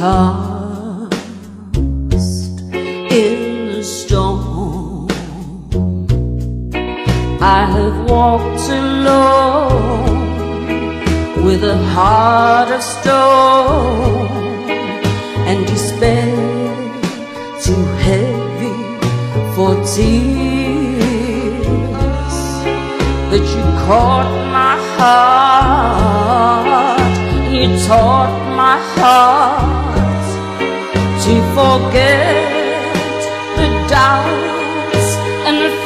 tossed in the storm. I have walked alone with a heart of stone, and despair too heavy for tears. But you caught my heart, you taught my heart to forget the doubts and the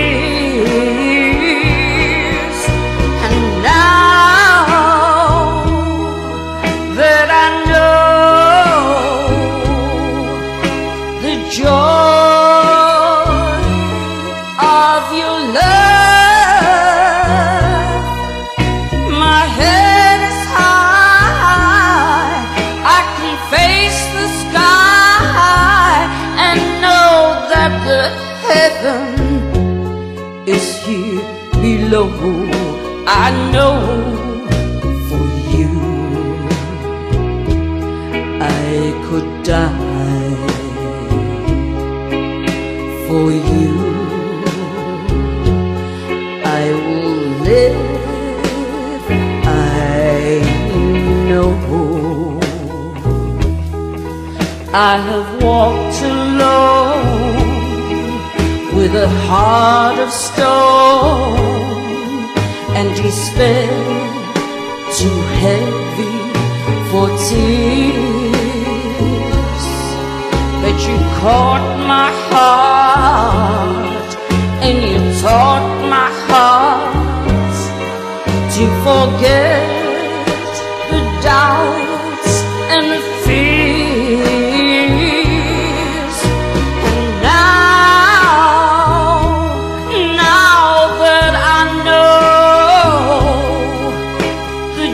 fears. And now that I know the joy of your love, my head is high, I can face the sky and know that the heaven is here below. I know for you I could die. For you I will live, I know. I have walked alone with a heart of stone, and despair too heavy for tears. But you caught my heart, and you taught my heart to forget the doubts and the fears. And now that I know the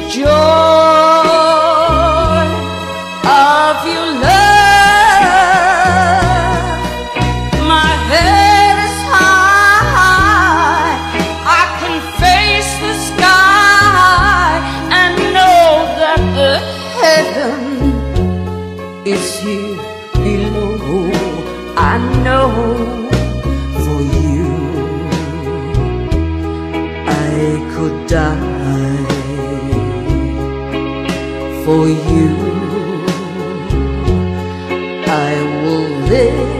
joy of your love, my head is high, I can face the sky and know that the heaven is here below. I know for you I could die. For you I will live.